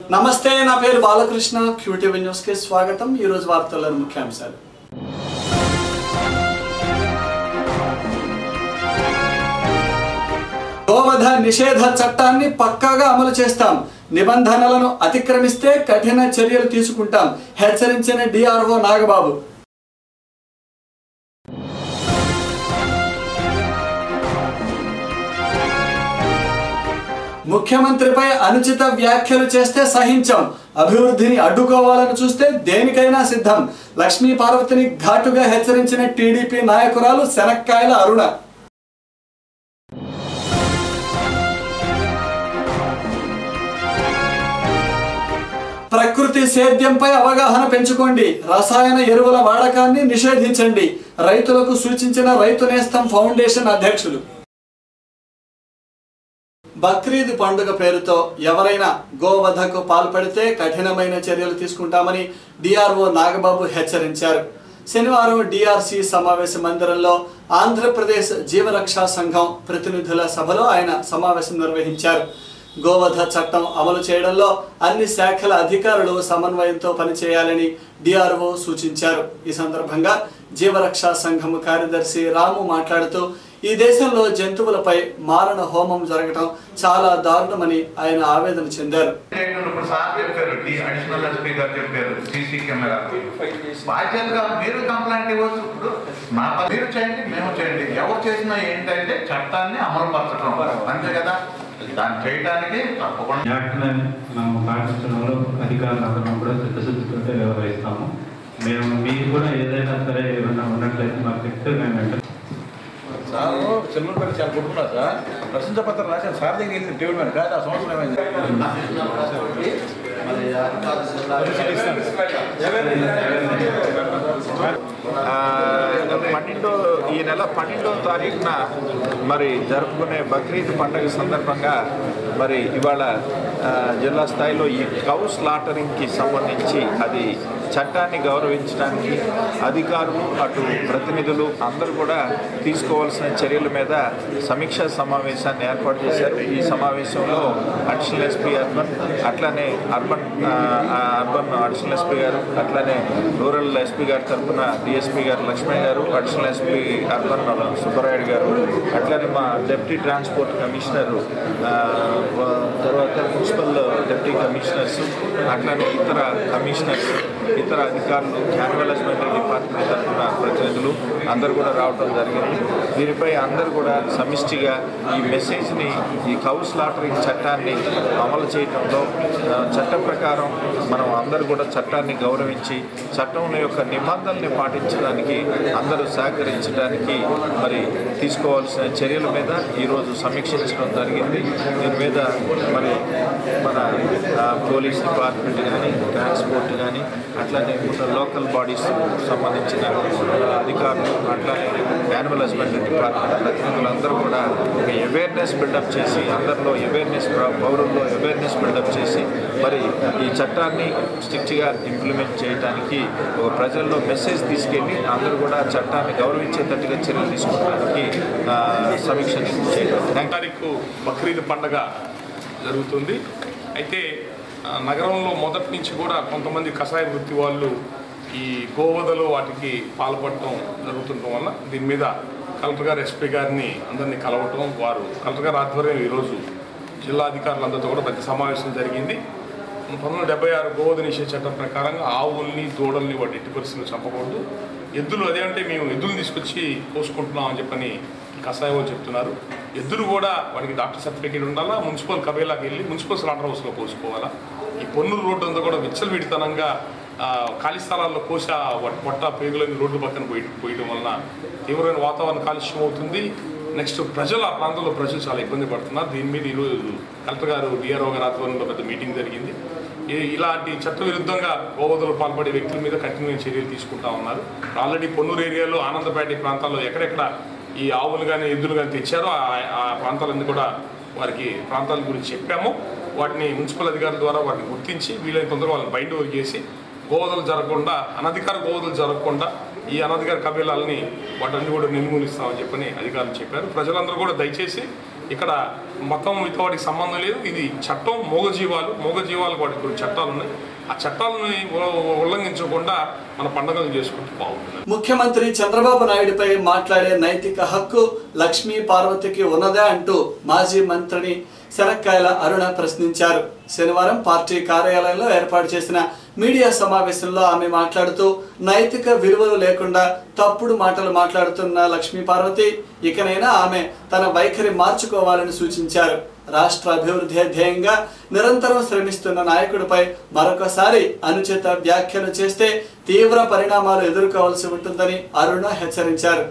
నమస్తే, నా పేరు బాలకృష్ణ. క్యూటీవీ న్యూస్ కి స్వాగతం. ఈ రోజు వార్తల్లోని ముఖ్యాంశాలు. గోవధ నిషేధ చట్టాన్ని పక్కాగా అమలు చేస్తాం, నిబంధనలను అతిక్రమిస్తే కఠిన చర్యలు తీసుకుంటాం, హెచ్చరించిన డిఆర్ఓ నాగబాబు. ముఖ్యమంత్రిపై అనుచిత వ్యాఖ్యలు చేస్తే సహించాం, అభివృద్ధిని అడ్డుకోవాలని చూస్తే దేనికైనా సిద్ధం, లక్ష్మీ పార్వతిని ఘాటుగా హెచ్చరించిన టీడీపీ నాయకురాలు శనక్కాయల అరుణ. ప్రకృతి సేద్యంపై అవగాహన పెంచుకోండి, రసాయన ఎరువుల వాడకాన్ని నిషేధించండి, రైతులకు సూచించిన రైతు నేస్తం ఫౌండేషన్ అధ్యక్షులు. బక్రీద్ పండుగ పేరుతో ఎవరైనా గోవధకు పాల్పడితే కఠినమైన చర్యలు తీసుకుంటామని డిఆర్ఓ నాగబాబు హెచ్చరించారు. శనివారం డిఆర్సి సమావేశ మందిరంలో ఆంధ్రప్రదేశ్ జీవరక్షా సంఘం ప్రతినిధుల సభలో ఆయన సమావేశం నిర్వహించారు. గోవధ చట్టం అమలు చేయడంలో అన్ని శాఖల అధికారులు సమన్వయంతో పనిచేయాలని డిఆర్ఓ సూచించారు. ఈ సందర్భంగా జీవరక్షా సంఘం కార్యదర్శి రాము మాట్లాడుతూ ఈ దేశంలో జంతువులపై మారణ హోమం జరగడం చాలా దారుణమని ఆయన ఆవేదన చెందారు. మీరు కంప్లైంట్ ఇవ్వచ్చు, మీరు చేయండి, మేము చేయండి, ఎవరు చేసినా ఏంటంటే చట్టాన్ని అమలుపరచడం అంతే కదా. దాన్ని చేయడానికి తప్పకుండా మనం పాటించడంలో అధికారులందరం కూడా చిత్తశుద్ధితో వ్యవహరిస్తాము. మీరు కూడా ఏదైనా సరే ఏమైనా ఉన్నట్లయితే మాకు చెప్తే మేము వెంటనే సార్ చెల్లెలు పేరు చాలా కొట్టుకున్నారు సార్. ప్రశంస పత్రం రాశాను సార్ దగ్గర వెళ్ళింది టేబుల్ మీద కాదు. ఆ సంవత్సరం ఏమైంది ఈ నెల 12వ తారీఖున మరి జరుపుకునే బక్రీద్ పండుగ సందర్భంగా మరి ఇవాళ జిల్లా స్థాయిలో ఈ కౌ స్లాటరింగ్కి సంబంధించి అది చట్టాన్ని గౌరవించడానికి అధికారులు అటు ప్రతినిధులు అందరూ కూడా తీసుకోవాల్సిన చర్యల మీద సమీక్షా సమావేశాన్ని ఏర్పాటు చేశారు. ఈ సమావేశంలో అడిషనల్ ఎస్పీ అర్బన్, అట్లానే అర్బన్ అడిషనల్ ఎస్పీ గారు, అట్లానే రూరల్ ఎస్పీ గారి తరఫున డిఎస్పీ గారు లక్ష్మణ్ గారు, అడిషనల్ ఎస్పీ అర్బన్ సుబ్బరాయుడు గారు, అట్లానే మా డిప్యూటీ ట్రాన్స్పోర్ట్ కమిషనరు, తర్వాత మున్సిపల్ డిప్యూటీ కమిషనర్స్, అట్లానే ఇతర కమిషనర్స్, ఇతర అధికారులు, యానిమల్ హస్బెండరీ డిపార్ట్మెంట్ తరఫున ప్రతినిధులు అందరూ కూడా రావడం జరిగింది. దీనిపై అందరూ కూడా సమిష్టిగా ఈ మెసేజ్ని, ఈ కౌ స్లాటరింగ్ చట్టాన్ని అమలు చేయడంలో చట్ట ప్రకారం మనం అందరూ కూడా చట్టాన్ని గౌరవించి చట్టం యొక్క నిబంధనల్ని పాటించడానికి అందరూ సహకరించడానికి మరి తీసుకోవాల్సిన చర్యల మీద ఈరోజు సమీక్షించడం జరిగింది. దీని మీద మరి మన పోలీస్ డిపార్ట్మెంట్ కానీ, ట్రాన్స్పోర్ట్ కానీ, అట్లానే లోకల్ బాడీస్ సంబంధించిన అధికారులు, అట్లానే యానిమల్ హస్బెండరీ డిపార్ట్మెంట్ ప్రతినిధులందరూ కూడా ఒక అవేర్నెస్ బిల్డప్ చేసి, అందరిలో అవేర్నెస్, పౌరుల్లో అవేర్నెస్ బిల్డప్ చేసి మరి ఈ చట్టాన్ని స్ట్రిక్ట్గా ఇంప్లిమెంట్ చేయడానికి ఒక ప్రజల్లో మెసేజ్ తీసుకెళ్ళి అందరూ కూడా చట్టాన్ని గౌరవించేటట్టుగా చర్యలు తీసుకోవడానికి సమీక్ష చేయడం. తారీఖు బక్రీద్ పండుగ జరుగుతుంది. అయితే నగరంలో మొదటి నుంచి కూడా కొంతమంది కషాయ వృత్తి వాళ్ళు ఈ గోవధలు వాటికి పాల్పడటం జరుగుతుండటం వల్ల దీని మీద కలెక్టర్ గారు, ఎస్పీ గారిని అందరినీ కలవటం, వారు కలెక్టర్ గారి ఆధ్వర్యంలో ఈరోజు జిల్లా అధికారులందరితో కూడా పెద్ద సమావేశం జరిగింది. 1976 గోవధ నిషేధ చట్టం ప్రకారంగా ఆవుల్ని, దూడల్ని వాటి ఎట్టి పరిస్థితులు చంపకూడదు. ఎద్దులు అదేంటే మేము ఎద్దులు తీసుకొచ్చి కోసుకుంటున్నాం అని చెప్పని కషాయ వాళ్ళు చెప్తున్నారు. ఎద్దులు కూడా వాటికి డాక్టర్ సర్టిఫికేట్ ఉండాలా, మున్సిపల్ కబేలాకి వెళ్ళి మున్సిపల్ స్లాటర్ హౌస్లో కోసుకోవాలా. ఈ పొన్నూరు రోడ్డు అంతా కూడా విచ్చలవిడితనంగా ఖాళీ స్థలాల్లో కోసా పొట్ట పేగులని రోడ్డు పక్కన పోయడం వలన తీవ్రమైన వాతావరణ కాలుష్యం అవుతుంది. నెక్స్ట్ ప్రజలు, ఆ ప్రాంతంలో ప్రజలు చాలా ఇబ్బంది పడుతున్నారు. దీని మీద ఈరోజు కలెక్టర్ గారు, డిఆర్ఓ గారి ఆధ్వర్యంలో పెద్ద మీటింగ్ జరిగింది. ఇలాంటి చట్ట విరుద్ధంగా గోవధలు పాల్పడే వ్యక్తుల మీద కఠినమైన చర్యలు తీసుకుంటా ఉన్నారు. ఆల్రెడీ పొన్నూరు ఏరియాలో, ఆనందపేట ప్రాంతాల్లో ఎక్కడెక్కడ ఈ ఆవులు కానీ ఎద్దులు కానీ తెచ్చారో ఆ ప్రాంతాలన్నీ కూడా వారికి ప్రాంతాల గురించి చెప్పాము. వాటిని మున్సిపల్ అధికారుల ద్వారా వాటిని గుర్తించి వీలైన తొందరగా వాళ్ళని బైండ్ ఓవర్ చేసి గోవధలు జరగకుండా, అనధికార గోవధలు జరగకుండా ఈ అనధికార కబేలాలని వాటన్ని కూడా నిర్మూలిస్తామని చెప్పని అధికారులు చెప్పారు. ప్రజలందరూ కూడా దయచేసి ఇక్కడ మతంతో వాటికి సంబంధం లేదు. ఇది చట్టం, మూగజీవాలకు వాటికి కొన్ని చట్టాలు ఉన్నాయి. ఆ చట్టాలను ఉల్లంఘించకుండా మన పండుగలు చేసుకుంటూ బాగుంటుంది. ముఖ్యమంత్రి చంద్రబాబు నాయుడుపై మాట్లాడే నైతిక హక్కు లక్ష్మీ పార్వతికి ఉన్నదా అంటూ మాజీ మంత్రిని శనక్కాయల అరుణ ప్రశ్నించారు. శనివారం పార్టీ కార్యాలయంలో ఏర్పాటు చేసిన మీడియా సమావేశంలో ఆమె మాట్లాడుతూ నైతిక విలువలు లేకుండా తప్పుడు మాటలు మాట్లాడుతున్న లక్ష్మీ పార్వతి ఇకనైనా ఆమె తన వైఖరి మార్చుకోవాలని సూచించారు. రాష్ట్ర అభివృద్ధి ధ్యేయంగా నిరంతరం శ్రమిస్తున్న నాయకుడిపై మరొకసారి అనుచిత వ్యాఖ్యలు చేస్తే తీవ్ర పరిణామాలు ఎదుర్కోవాల్సి ఉంటుందని అరుణ హెచ్చరించారు.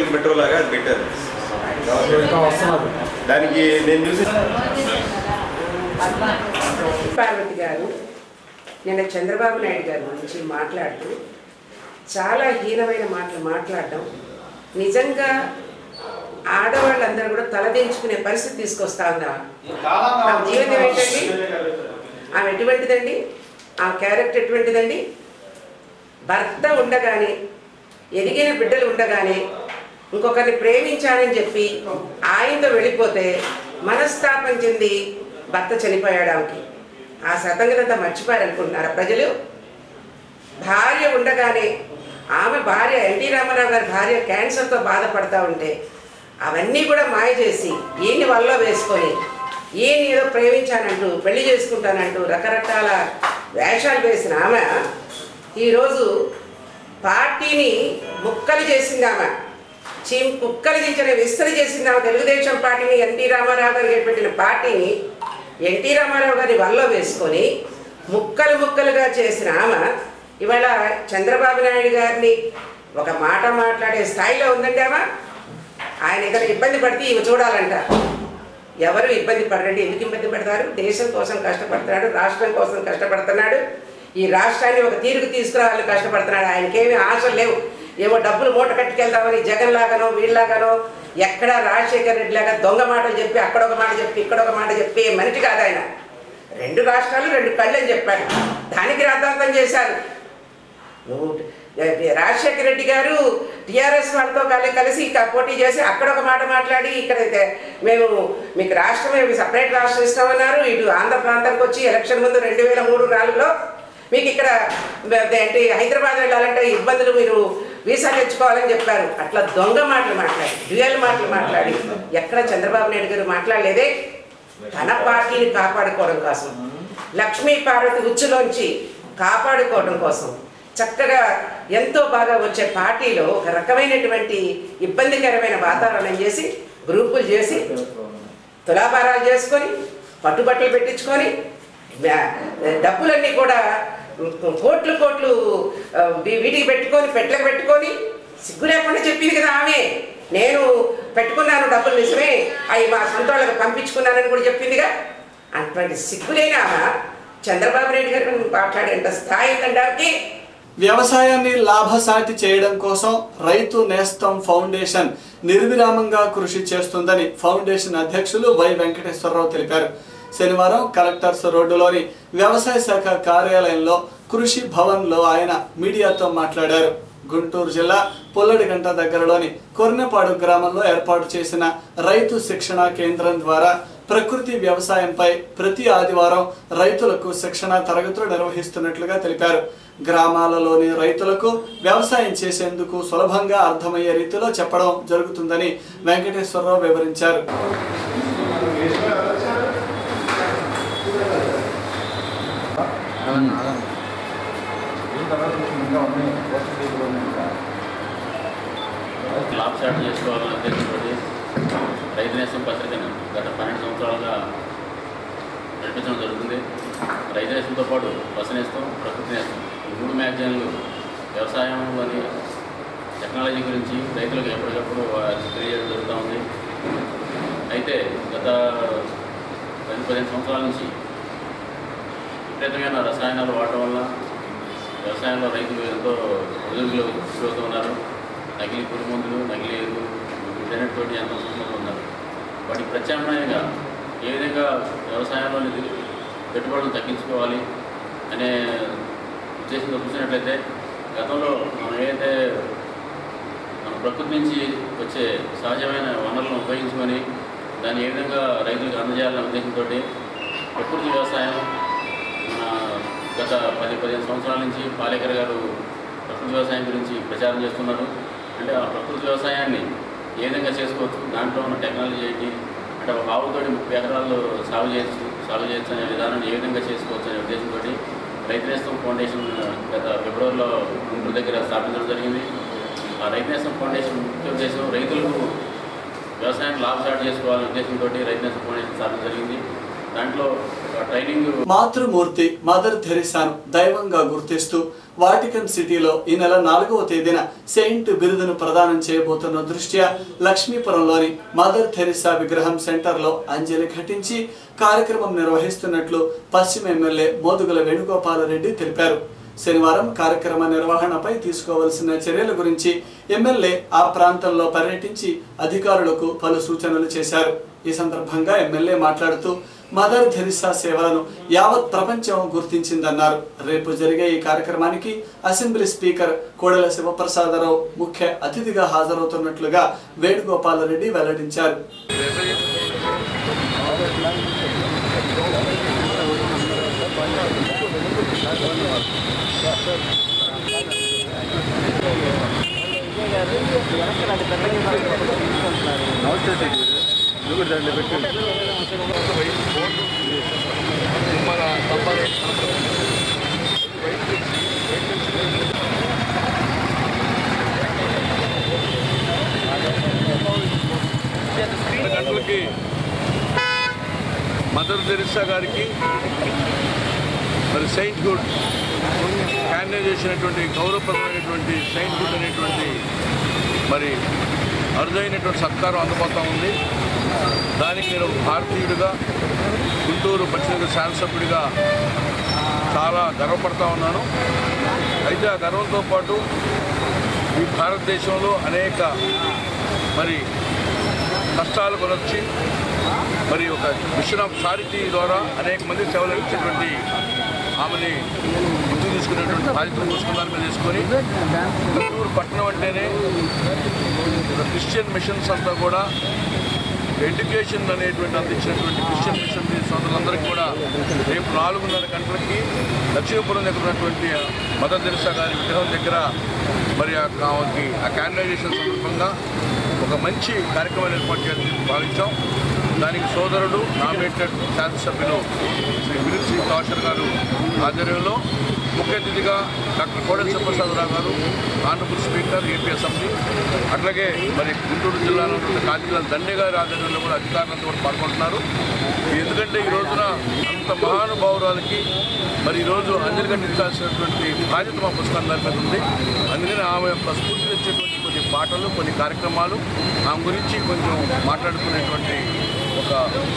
పార్వతి గారు నిన్న చంద్రబాబు నాయుడు గారి గురించి మాట్లాడుతూ చాలా హీనమైన మాటలు మాట్లాడడం నిజంగా ఆడవాళ్ళందరూ కూడా తలదించుకునే పరిస్థితి తీసుకొస్తా ఉందా? ఆమె జీవితం ఏంటండి? ఆమె ఎటువంటిదండి? ఆ క్యారెక్టర్ ఎటువంటిదండి? భర్త ఉండగానే, ఎదిగిన బిడ్డలు ఉండగానే ఇంకొకరిని ప్రేమించానని చెప్పి ఆయనతో వెళ్ళిపోతే మనస్తాపం చెంది భర్త చనిపోయాడు. ఆమెకి ఆ శతంగతంతా మర్చిపోయారనుకుంటున్నారా ప్రజలు? భార్య ఉండగానే ఆమె భార్య ఎన్టీ రామారావు గారి భార్య క్యాన్సర్తో బాధపడతా ఉంటే అవన్నీ కూడా మాయ చేసి ఈయన్ని వల్ల వేసుకొని ఈయన ఏదో ప్రేమించానంటూ పెళ్లి చేసుకుంటానంటూ రకరకాల వేషాలు వేసిన ఆమె ఈరోజు పార్టీని ముక్కలు చేసింది. ఆమె కుక్కలు దించిన విస్తరి చేసింది. ఆమె తెలుగుదేశం పార్టీని, ఎన్టీ రామారావు గారికి పెట్టిన పార్టీని ఎన్టీ రామారావు గారి వల్ల వేసుకొని ముక్కలుగా చేసిన ఆమె ఇవాళ చంద్రబాబు నాయుడు గారిని ఒక మాట మాట్లాడే స్థాయిలో ఉందండి. ఆమె ఆయన ఏదైనా ఇబ్బంది పడితే ఇవి చూడాలంట. ఎవరు ఇబ్బంది పడరండి. ఎందుకు ఇబ్బంది పడతారు? దేశం కోసం కష్టపడుతున్నాడు, రాష్ట్రం కోసం కష్టపడుతున్నాడు, ఈ రాష్ట్రాన్ని ఒక తీరుకు తీసుకురావాలని కష్టపడుతున్నాడు. ఆయనకేమీ ఆశలు లేవు. ఏమో డబ్బులు మూట కట్టుకెళ్తామని జగన్ లాగానో వీళ్ళలాగానో ఎక్కడ రాజశేఖర రెడ్డి లాగా దొంగ మాటలు చెప్పి అక్కడొక మాట చెప్పి ఇక్కడొక మాట చెప్పి మనిషి కాదు ఆయన. 2 రాష్ట్రాలు 2 కళ్ళు అని చెప్పాడు. దానికి రాద్ధాంతం చేశారు. రాజశేఖర రెడ్డి గారు టీఆర్ఎస్ వాళ్ళతో కలిసి పోటీ చేసి అక్కడొక మాట మాట్లాడి ఇక్కడైతే మేము మీకు రాష్ట్రం సపరేట్ రాష్ట్రం ఇస్తామన్నారు. ఇటు ఆంధ్ర ప్రాంతానికి వచ్చి ఎలక్షన్ ముందు 2003-4లో మీకు ఇక్కడ ఏంటి హైదరాబాద్ వెళ్ళాలంటే ఇబ్బందులు, మీరు వీసా తెచ్చుకోవాలని చెప్పారు. అట్లా దొంగ మాటలు మాట్లాడి, డ్యూయల్ మాటలు మాట్లాడి ఎక్కడ చంద్రబాబు నాయుడు గారు మాట్లాడలేదే. తన పార్టీని కాపాడుకోవడం కోసం, లక్ష్మీ పార్వతి ఉచ్చులోంచి కాపాడుకోవడం కోసం చక్కగా ఎంతో బాగా వచ్చే పార్టీలో ఒక రకమైనటువంటి ఇబ్బందికరమైన వాతావరణం చేసి గ్రూపులు చేసి తులాభారాలు చేసుకొని పట్టుబట్టలు పెట్టించుకొని డబ్బులన్నీ కూడా కోట్లు వీటికి పెట్టుకొని పెట్టలకు పెట్టుకొని సిగ్గు లేకుండా చెప్పింది కదా ఆమె. నేను పెట్టుకున్నాను డబ్బులు నిజమే, అవి మా సొంత వాళ్ళకి పంపించుకున్నానని కూడా చెప్పిందిగా. అటువంటి సిగ్గులేని ఆమె చంద్రబాబు నాయుడు గారు మాట్లాడేంత స్థాయి ఉందండి. వ్యవసాయాన్ని లాభసాటి చేయడం కోసం రైతు నేస్తం ఫౌండేషన్ నిర్విరామంగా కృషి చేస్తుందని ఫౌండేషన్ అధ్యక్షులు వై వెంకటేశ్వరరావు తెలిపారు. శనివారం కలెక్టర్స్ రోడ్డులోని వ్యవసాయ శాఖ కార్యాలయంలో కృషి భవన్లో ఆయన మీడియాతో మాట్లాడారు. గుంటూరు జిల్లా పుల్లడిగంట దగ్గరలోని కొర్నెపాడు గ్రామంలో ఏర్పాటు చేసిన రైతు శిక్షణ కేంద్రం ద్వారా ప్రకృతి వ్యవసాయంపై ప్రతి ఆదివారం రైతులకు శిక్షణ తరగతులు నిర్వహిస్తున్నట్లుగా తెలిపారు. గ్రామాలలోని రైతులకు వ్యవసాయం చేసేందుకు సులభంగా అర్థమయ్యే రీతిలో చెప్పడం జరుగుతుందని వెంకటేశ్వరరావు వివరించారు. లాభసాటి చేసుకోవాలని ఉద్దేశంతో రైతు నేస్తం పత్రికను గత 12 సంవత్సరాలుగా నడిపించడం జరుగుతుంది. రైతు నేస్తంతో పాటు బస్సు నేస్తం, ప్రకృతి నేస్తం ఈ 3 మ్యాగజైన్లు వ్యవసాయంలోని టెక్నాలజీ గురించి రైతులకు ఎప్పటికప్పుడు తెలియజేయడం జరుగుతూ ఉంది. అయితే గత 10-15 సంవత్సరాల నుంచి విపరీతమైన రసాయనాలు వాడటం వల్ల వ్యవసాయంలో రైతులు ఎంతో ఒడిదుడుకులు గురవుతూ ఉన్నారు. నకిలీ పురుగు మందులు, నకిలీ ఎరువులు వీటన్నిటితోటి ఎంతో సుఖంగా ఉన్నారు. వాటికి ప్రత్యామ్నాయంగా ఏ విధంగా వ్యవసాయంలోని పెట్టుబడులు తగ్గించుకోవాలి అనే ఉద్దేశంతో చూసినట్లయితే గతంలో మనం ఏదైతే మన ప్రకృతి నుంచి వచ్చే సహజమైన వనరులను ఉపయోగించుకొని దాన్ని ఏ విధంగా రైతులకు అందజేయాలనే ఉద్దేశంతో ప్రకృతి వ్యవసాయం మన గత 10-15 సంవత్సరాల నుంచి పాలేకర్ గారు ప్రకృతి వ్యవసాయం గురించి ప్రచారం చేస్తున్నారు. అంటే ఆ ప్రకృతి వ్యవసాయాన్ని ఏ విధంగా చేసుకోవచ్చు, దాంట్లో ఉన్న టెక్నాలజీ ఏంటి, అంటే ఒక ఆవుతోటి 30 ఎకరాల్లో సాగు చేయొచ్చు అనే విధానాన్ని ఏ విధంగా చేసుకోవచ్చు అనే ఉద్దేశంతో రైతు నేస్తం ఫౌండేషన్ గత ఫిబ్రవరిలో గుంటూరు దగ్గర స్థాపించడం జరిగింది. ఆ రైతు నేస్తం ఫౌండేషన్ ముఖ్య ఉద్దేశం రైతులకు వ్యవసాయం లాభసాటి చేసుకోవాలనే ఉద్దేశంతో రైతు నేస్తం ఫౌండేషన్ స్థాపించడం జరిగింది. దాంట్లో ట్రైనింగ్ మాతృమూర్తి మదర్ థెరిసాను దైవంగా గుర్తిస్తూ వాటికన్ సిటీలో ఈ నెల 4వ తేదీన సెయింట్ బిరుదును ప్రదానం చేయబోతున్న దృష్ట్యా లక్ష్మీపురంలోని మదర్ థెరిసా విగ్రహం సెంటర్లో అంజలి ఘటించి కార్యక్రమం నిర్వహిస్తున్నట్లు పశ్చిమ ఎమ్మెల్యే మోదుగుల వేణుగోపాలరెడ్డి తెలిపారు. శనివారం కార్యక్రమ నిర్వహణపై తీసుకోవాల్సిన చర్యల గురించి ఎమ్మెల్యే ఆ ప్రాంతంలో పర్యటించి అధికారులకు పలు సూచనలు చేశారు. ఈ సందర్భంగా ఎమ్మెల్యే మాట్లాడుతూ మదర్ థెరిసా సేవలను యావత్ ప్రపంచం గుర్తించిందన్నారు. రేపు జరిగే ఈ కార్యక్రమానికి అసెంబ్లీ స్పీకర్ కోడెల శివప్రసాదరావు ముఖ్య అతిథిగా హాజరవుతున్నట్లుగా వేణుగోపాలరెడ్డి వెల్లడించారు. గంటలకి మదర్ తెరిసా గారికి మరి సెయింట్హుడ్ క్యాన్నేజ్ చేసినటువంటి గౌరవప్రదమైనటువంటి సెయింట్హుడ్ అనేటువంటి మరి అరుదైనటువంటి సత్కారం అందుబాటులో ఉంది. దానికి నేను భారతీయుడిగా గుంటూరు పశ్చిమ శాసనసభ్యుడిగా చాలా గర్వపడతా ఉన్నాను. అయితే ఆ గర్వంతో పాటు ఈ భారతదేశంలో అనేక మరి కష్టాలు కొనొచ్చి మరి ఒక మిషన్ ఆఫ్ చారిటీ ద్వారా అనేక మంది సేవలు ఇచ్చేటువంటి ఆమెని గుర్తు తీసుకునేటువంటి బాధ్యతలు చూసుకున్న మీద తీసుకొని గుంటూరు పట్టణం అంటేనే క్రిస్టియన్ మిషన్స్ అంతా కూడా ఎడ్యుకేషన్ అనేటువంటి అందించినటువంటి క్రిస్టియన్ మిషన్ సోదరులందరికీ కూడా రేపు 4:30 గంటలకి లక్ష్మీపురం దగ్గర ఉన్నటువంటి మదర్ తెరిసా గారి విగ్రహం దగ్గర మరి ఆ క్యాన్వలైజేషన్ సందర్భంగా ఒక మంచి కార్యక్రమాన్ని ఏర్పాటు చేయాలని భావించాం. దానికి సోదరుడు నామినేటెడ్ శాసనసభ్యులు శ్రీ వినిల్ కౌశల్ గారు ఆధ్వర్యంలో ముఖ్య అతిథిగా డాక్టర్ కోడెల శివప్రసాదరావు గారు, ఆనరబుల్ స్పీకర్ ఏపీ అసెంబ్లీ, అట్లాగే మరి గుంటూరు జిల్లాలో కాకినాడ దండే గారి ఆధ్వర్యంలో కూడా అధికారులంతా కూడా పాల్గొంటున్నారు. ఎందుకంటే ఈ రోజున అంత మహానుభావురాలకి మరి ఈరోజు అంజలి ఘటించాల్సినటువంటి బాధ్యత మా పుస్తకం దాని మీద ఉంది. అందుకని ఆమె యొక్క స్ఫూర్తి తెచ్చేటువంటి కొన్ని పాటలు, కొన్ని కార్యక్రమాలు, ఆమె గురించి కొంచెం మాట్లాడుకునేటువంటి ఒక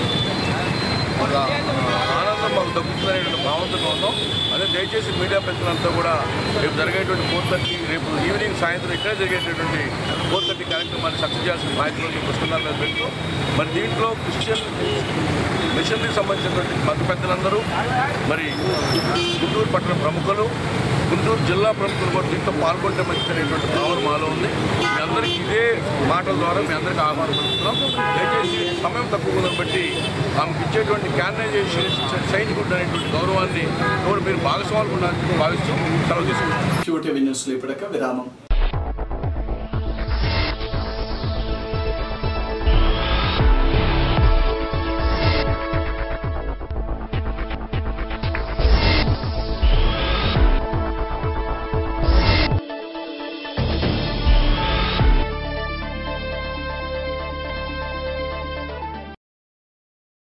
ఆనందం మాకు దక్కుతుందనేటువంటి భావంతో ఉన్నాం. అదే దయచేసి మీడియా ప్రతినిధులంతా కూడా రేపు జరిగేటువంటి 4:30 రేపు ఈవినింగ్ సాయంత్రం ఇక్కడ జరిగేటటువంటి 4:30 కార్యక్రమాన్ని సక్సెస్ చేయాల్సిన బాధ్యతలు పుస్తకాల మీద పెడుతూ మరి దీంట్లో క్రిస్టియన్ మిషనరీకి సంబంధించినటువంటి మత పెద్దలందరూ మరి గుంటూరు పట్టణ ప్రముఖులు, గుంటూరు జిల్లా ప్రముఖులు కూడా దీంతో పాల్గొంటే మంచిదనేటువంటి భావన మాలో ఉంది. మీ అందరికీ ఇదే మాటల ద్వారా మీ అందరికీ ఆహ్వానిస్తున్నాం. దయచేసి సమయం తక్కువ ఉందని బట్టి ఆమెకు ఇచ్చేటువంటి క్యాన్వలైజేషన్ సెయింట్హుడ్ అనేటువంటి గౌరవాన్ని కూడా మీరు భాగస్వాములు భావిస్తూ సెలవు తీసుకుంటాం. QTV న్యూస్లో ఇప్పటిక విరామం.